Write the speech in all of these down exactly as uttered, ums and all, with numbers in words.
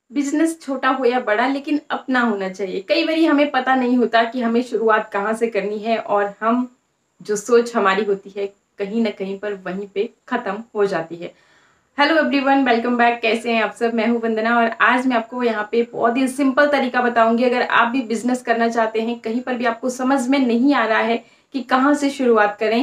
Business छोटा हो या बड़ा लेकिन अपना होना चाहिए। कई बारी हमें पता नहीं होता कि हमें शुरुआत कहाँ से करनी है और हम जो सोच हमारी होती है कहीं ना कहीं पर वहीं पे खत्म हो जाती है। Hello everyone, welcome back. कैसे हैं आप सब? मैं हूं वंदना और आज मैं आपको यहाँ पे बहुत ही सिंपल तरीका बताऊंगी। अगर आप भी बिजनेस करना चाहते हैं, कहीं पर भी आपको समझ में नहीं आ रहा है कि कहाँ से शुरुआत करें,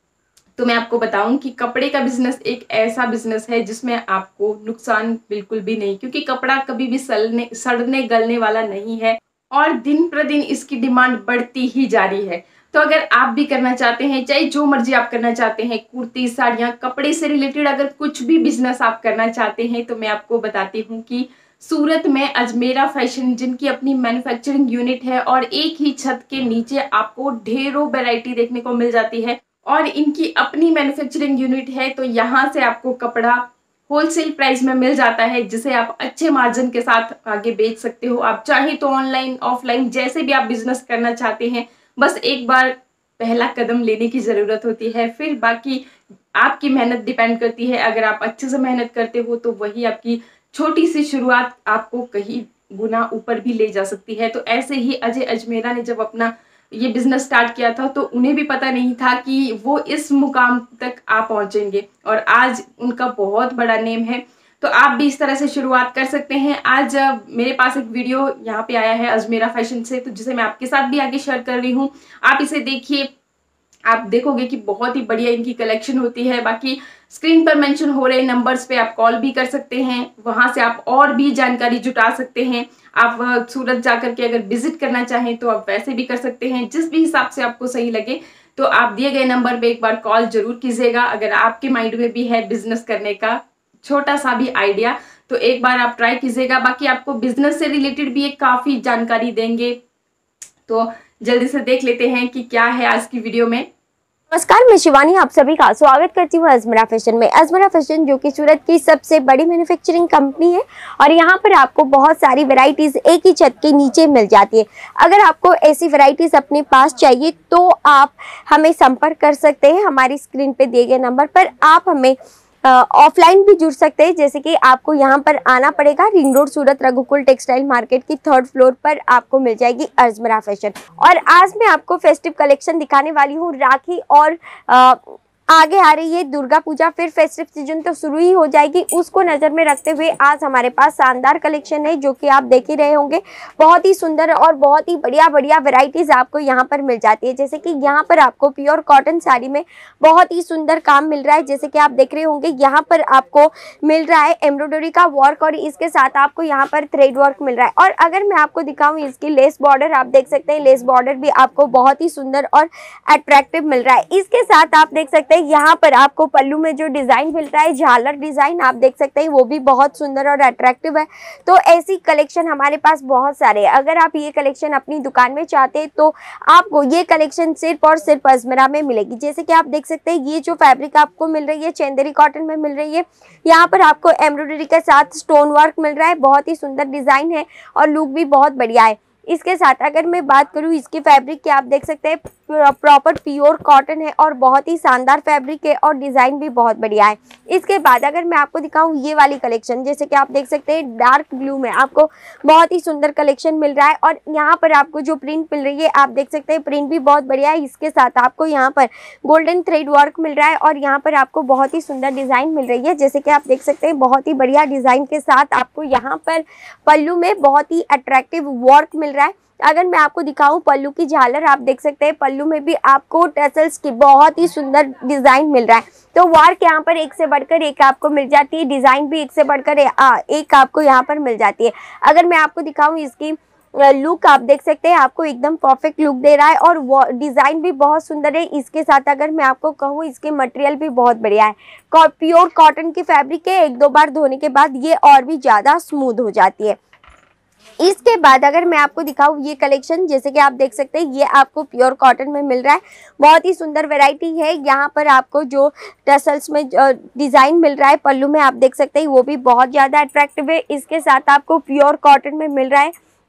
तो मैं आपको बताऊं कि कपड़े का बिजनेस एक ऐसा बिजनेस है जिसमें आपको नुकसान बिल्कुल भी नहीं, क्योंकि कपड़ा कभी भी सड़ने सड़ने गलने वाला नहीं है और दिन प्रतिदिन इसकी डिमांड बढ़ती ही जा रही है। तो अगर आप भी करना चाहते हैं, चाहे जो मर्जी आप करना चाहते हैं, कुर्ती, साड़ियां, कपड़े से रिलेटेड अगर कुछ भी बिजनेस आप करना चाहते हैं, तो मैं आपको बताती हूँ कि सूरत में अजमेरा फैशन, जिनकी अपनी मैन्युफैक्चरिंग यूनिट है और एक ही छत के नीचे आपको ढेरों वैरायटी देखने को मिल जाती है और इनकी अपनी मैन्युफैक्चरिंग यूनिट है। तो यहाँ से आपको कपड़ा होलसेल प्राइस में मिल जाता है, जिसे आप अच्छे मार्जिन के साथ आगे बेच सकते हो। आप चाहे तो ऑनलाइन ऑफलाइन जैसे भी आप बिजनेस करना चाहते हैं, बस एक बार पहला कदम लेने की जरूरत होती है, फिर बाकी आपकी मेहनत डिपेंड करती है। अगर आप अच्छे से मेहनत करते हो तो वही आपकी छोटी सी शुरुआत आपको कहीं गुना ऊपर भी ले जा सकती है। तो ऐसे ही अजय अजमेरा ने जब अपना ये बिजनेस स्टार्ट किया था तो उन्हें भी पता नहीं था कि वो इस मुकाम तक आ पहुंचेंगे और आज उनका बहुत बड़ा नेम है। तो आप भी इस तरह से शुरुआत कर सकते हैं। आज मेरे पास एक वीडियो यहाँ पे आया है अजमेरा फैशन से, तो जिसे मैं आपके साथ भी आगे शेयर कर रही हूँ। आप इसे देखिए, आप देखोगे कि बहुत ही बढ़िया इनकी कलेक्शन होती है। बाकी स्क्रीन पर मेंशन हो रहे नंबर्स पे आप कॉल भी कर सकते हैं, वहां से आप और भी जानकारी जुटा सकते हैं। आप सूरत जाकर के अगर विजिट करना चाहें तो आप वैसे भी कर सकते हैं, जिस भी हिसाब से आपको सही लगे। तो आप दिए गए नंबर पे एक बार कॉल जरूर कीजिएगा। अगर आपके माइंड में भी है बिजनेस करने का छोटा सा भी आइडिया, तो एक बार आप ट्राई कीजिएगा। बाकी आपको बिजनेस से रिलेटेड भी एक काफी जानकारी देंगे, तो जल्दी से देख लेते हैं कि क्या है आज की वीडियो में। नमस्कार, मैं शिवानी आप सभी का स्वागत करती हूँ अजमेरा फैशन में। अजमेरा फैशन जो कि सूरत की सबसे बड़ी मैन्युफैक्चरिंग कंपनी है और यहाँ पर आपको बहुत सारी वैरायटीज एक ही छत के नीचे मिल जाती है। अगर आपको ऐसी वैरायटीज अपने पास चाहिए तो आप हमें संपर्क कर सकते हैं। हमारी स्क्रीन पे दिए गए नंबर पर आप हमें ऑफलाइन भी जुड़ सकते हैं, जैसे कि आपको यहाँ पर आना पड़ेगा। Ring road Surat Raghukul textile market की थर्ड फ्लोर पर आपको मिल जाएगी अजमेरा फैशन। और आज मैं आपको फेस्टिव कलेक्शन दिखाने वाली हूँ। राखी और आ, आगे आ रही है दुर्गा पूजा, फिर फेस्टिव सीजन तो शुरू ही हो जाएगी। उसको नजर में रखते हुए आज हमारे पास शानदार कलेक्शन है, जो कि आप देख ही रहे होंगे। बहुत ही सुंदर और बहुत ही बढ़िया बढ़िया वैरायटीज आपको यहाँ पर मिल जाती है। जैसे कि यहाँ पर आपको प्योर कॉटन साड़ी में बहुत ही सुंदर काम मिल रहा है। जैसे कि आप देख रहे होंगे, यहाँ पर आपको मिल रहा है एम्ब्रॉयडरी का वर्क और इसके साथ आपको यहाँ पर थ्रेड वर्क मिल रहा है। और अगर मैं आपको दिखाऊं, इसकी लेस बॉर्डर आप देख सकते हैं, लेस बॉर्डर भी आपको बहुत ही सुंदर और अट्रैक्टिव मिल रहा है। इसके साथ आप देख सकते हैं यहाँ पर आपको पल्लू में जो डिजाइन मिल रहा है, झालर डिजाइन आप देख सकते हैं, वो भी बहुत सुंदर और अट्रैक्टिव है। तो ऐसी कलेक्शन हमारे पास बहुत सारे हैं। अगर आप ये कलेक्शन अपनी दुकान में चाहते हैं तो आपको ये कलेक्शन सिर्फ और सिर्फ अजमेरा में मिलेगी। जैसे कि आप देख सकते हैं, ये जो फैब्रिक आपको मिल रही है चंदेरी कॉटन में मिल रही है। यहाँ पर आपको एम्ब्रॉयडरी के साथ स्टोन वर्क मिल रहा है, बहुत ही सुंदर डिजाइन है और लुक भी बहुत बढ़िया है। इसके साथ अगर मैं बात करूँ इसकी फैब्रिक की, आप देख सकते हैं प्रॉपर प्योर कॉटन है और बहुत ही शानदार फैब्रिक है और डिजाइन भी बहुत बढ़िया है। इसके बाद अगर मैं आपको दिखाऊं ये वाली कलेक्शन, जैसे कि आप देख सकते हैं डार्क ब्लू में आपको बहुत ही सुंदर कलेक्शन मिल रहा है और यहाँ पर आपको जो प्रिंट मिल रही है आप देख सकते हैं, प्रिंट भी बहुत बढ़िया है। इसके साथ आपको यहाँ पर गोल्डन थ्रेड वर्क मिल रहा है और यहाँ पर आपको बहुत ही सुंदर डिजाइन मिल रही है। जैसे कि आप देख सकते हैं, बहुत ही बढ़िया डिजाइन के साथ आपको यहाँ पर पल्लू में बहुत ही अट्रैक्टिव वर्क मिल रहा है। अगर मैं आपको दिखाऊं पल्लू की झालर, आप देख सकते हैं पल्लू में भी आपको टसल्स की बहुत ही सुंदर डिजाइन मिल रहा है। तो वर्क यहाँ पर एक से बढ़कर एक आपको मिल जाती है, डिजाइन भी एक से बढ़कर एक आपको यहाँ पर मिल जाती है। अगर मैं आपको दिखाऊं इसकी लुक, आप देख सकते हैं आपको एकदम परफेक्ट लुक दे रहा है और डिजाइन भी बहुत सुंदर है। इसके साथ अगर मैं आपको कहूँ, इसके मटेरियल भी बहुत बढ़िया है। प्योर कॉटन की फैब्रिक है, एक दो बार धोने के बाद ये और भी ज्यादा स्मूथ हो जाती है। इसके बाद अगर मैं आपको दिखाऊं ये कलेक्शन, जैसे कि आप देख सकते हैं, ये आपको प्योर कॉटन में मिल रहा है। बहुत ही सुंदर वैरायटी है। यहाँ पर आपको जो टसल्स में डिजाइन मिल रहा है पल्लू में, आप देख सकते हैं, वो भी बहुत ज्यादा अट्रैक्टिव है। इसके साथ आपको प्योर कॉटन में मिल रहा है।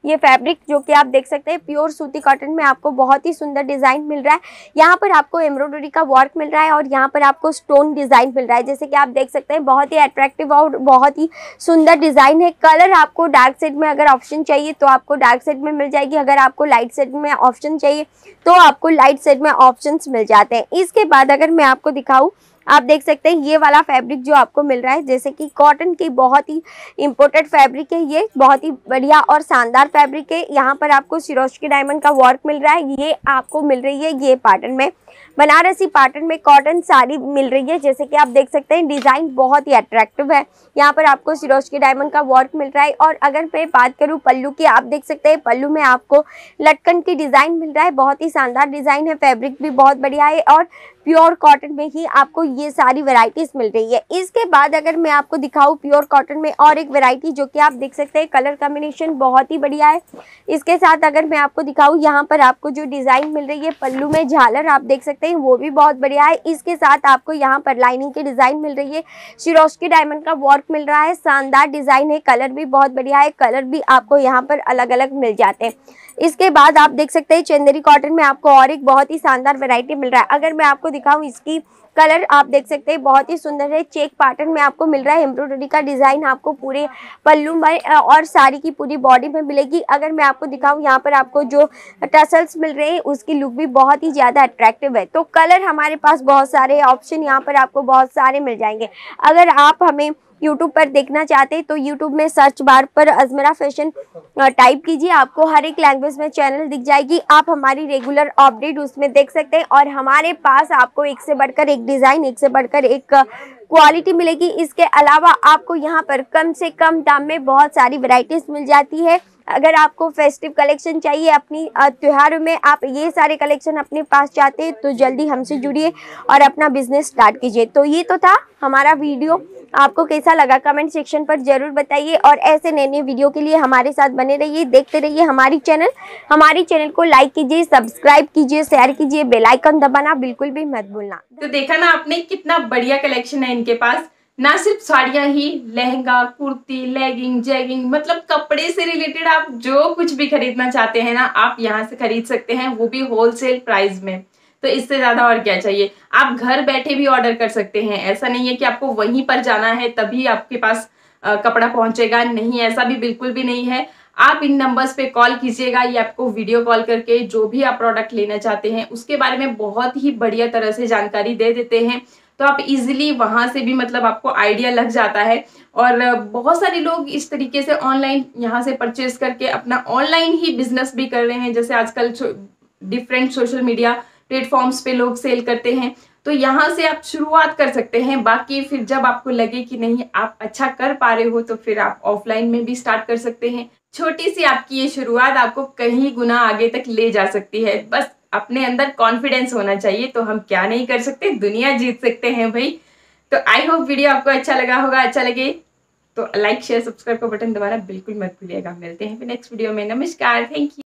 ये फैब्रिक जो कि आप देख सकते हैं प्योर सूती कॉटन में आपको बहुत ही सुंदर डिजाइन मिल रहा है। यहाँ पर आपको एम्ब्रॉयडरी का वर्क मिल रहा है और यहाँ पर आपको स्टोन डिजाइन मिल रहा है, जैसे कि आप देख सकते हैं बहुत ही अट्रैक्टिव और बहुत ही सुंदर डिजाइन है। कलर आपको डार्क शेड में अगर ऑप्शन चाहिए तो आपको डार्क शेड में मिल जाएगी, अगर आपको लाइट शेड में ऑप्शन चाहिए तो आपको लाइट शेड में ऑप्शंस मिल जाते हैं। इसके बाद अगर मैं आपको दिखाऊं, आप देख सकते हैं ये वाला फैब्रिक जो आपको मिल रहा है, जैसे कि कॉटन की बहुत ही इम्पोर्टेड फैब्रिक है, ये बहुत ही बढ़िया और शानदार फैब्रिक है। यहाँ पर आपको सिरोस्की डायमंड का वर्क मिल रहा है, ये आपको मिल रही है ये पैटर्न में, बनारसी पैटर्न में कॉटन साड़ी मिल रही है। जैसे कि आप देख सकते हैं डिजाइन बहुत ही अट्रैक्टिव है, यहाँ पर आपको सिरोस्की डायमंड का वर्क मिल रहा है। और अगर मैं बात करूँ पल्लू की, आप देख सकते हैं पल्लू में आपको लटकन की डिजाइन मिल रहा है, बहुत ही शानदार डिजाइन है, फैब्रिक भी बहुत बढ़िया है और प्योर कॉटन में ही आपको ये सारी वैरायटीज मिल रही है। इसके बाद अगर मैं आपको दिखाऊं प्योर कॉटन में और एक वैरायटी जो कि आप देख सकते हैं कलर कॉम्बिनेशन बहुत ही बढ़िया है। इसके साथ अगर मैं आपको दिखाऊं, यहाँ पर आपको जो डिजाइन मिल रही है पल्लू में झालर आप देख सकते हैं वो भी बहुत बढ़िया है। इसके साथ आपको यहाँ पर लाइनिंग की डिजाइन मिल रही है, सिरोस्की डायमंड का वर्क मिल रहा है, शानदार डिजाइन है, कलर भी बहुत बढ़िया है, कलर भी आपको यहाँ पर अलग अलग मिल जाते हैं। इसके बाद आप देख सकते हैं चंदेरी कॉटन में आपको और एक बहुत ही शानदार वैरायटी मिल रहा है। अगर मैं आपको दिखाऊं, इसकी कलर आप देख सकते हैं बहुत ही सुंदर है, चेक पैटर्न में आपको मिल रहा है, एम्ब्रॉयडरी का डिजाइन आपको पूरे पल्लू में और साड़ी की पूरी बॉडी में मिलेगी। अगर मैं आपको दिखाऊं, यहाँ पर आपको जो टसल्स मिल रहे हैं उसकी लुक भी बहुत ही ज्यादा अट्रैक्टिव है। तो कलर हमारे पास बहुत सारे ऑप्शन यहाँ पर आपको बहुत सारे मिल जाएंगे। अगर आप हमें यूट्यूब पर देखना चाहते हैं तो यूट्यूब में सर्च बार पर अजमेरा फैशन टाइप कीजिए, आपको हर एक लैंग्वेज में चैनल दिख जाएगी, आप हमारी रेगुलर अपडेट उसमें देख सकते हैं। और हमारे पास आपको एक से बढ़कर एक डिजाइन, एक से बढ़कर एक क्वालिटी मिलेगी। इसके अलावा आपको यहाँ पर कम से कम दाम में बहुत सारी वैरायटीज मिल जाती है। अगर आपको फेस्टिव कलेक्शन चाहिए अपनी त्योहारों में, आप ये सारे कलेक्शन अपने पास चाहते हैं तो जल्दी हमसे जुड़िए और अपना बिजनेस स्टार्ट कीजिए। तो ये तो था हमारा वीडियो, आपको कैसा लगा कमेंट सेक्शन पर जरूर बताइए और ऐसे नए नए वीडियो के लिए हमारे साथ बने रहिए, देखते रहिए हमारी चैनल हमारी चैनल को लाइक कीजिए, सब्सक्राइब कीजिए, शेयर कीजिए, बेल आइकन दबाना बिल्कुल भी मत भूलना। तो देखा ना आपने कितना बढ़िया कलेक्शन है इनके पास, ना सिर्फ साड़ियां ही, लहंगा, कुर्ती, लेगिंग, जैगिंग, मतलब कपड़े से रिलेटेड आप जो कुछ भी खरीदना चाहते हैं ना आप यहाँ से खरीद सकते हैं, वो भी होलसेल प्राइस में। तो इससे ज्यादा और क्या चाहिए। आप घर बैठे भी ऑर्डर कर सकते हैं, ऐसा नहीं है कि आपको वहीं पर जाना है तभी आपके पास आ, कपड़ा पहुंचेगा, नहीं, ऐसा भी बिल्कुल भी नहीं है। आप इन नंबर्स पे कॉल कीजिएगा, ये आपको वीडियो कॉल करके जो भी आप प्रोडक्ट लेना चाहते हैं उसके बारे में बहुत ही बढ़िया तरह से जानकारी दे देते हैं। तो आप इजीली वहां से भी मतलब आपको आइडिया लग जाता है। और बहुत सारे लोग इस तरीके से ऑनलाइन यहाँ से परचेज करके अपना ऑनलाइन ही बिजनेस भी कर रहे हैं, जैसे आजकल डिफरेंट सोशल मीडिया प्लेटफॉर्म्स पे लोग सेल करते हैं। तो यहाँ से आप शुरुआत कर सकते हैं। बाकी फिर जब आपको लगे कि नहीं आप अच्छा कर पा रहे हो तो फिर आप ऑफलाइन में भी स्टार्ट कर सकते हैं। छोटी सी आपकी ये शुरुआत आपको कहीं गुना आगे तक ले जा सकती है। बस अपने अंदर कॉन्फिडेंस होना चाहिए, तो हम क्या नहीं कर सकते, दुनिया जीत सकते हैं भाई। तो आई होप वीडियो आपको अच्छा लगा होगा। अच्छा लगे तो लाइक शेयर सब्सक्राइब का बटन दबाना बिल्कुल मत भूलिएगा। मिलते हैं फिर नेक्स्ट वीडियो में। नमस्कार, थैंक यू।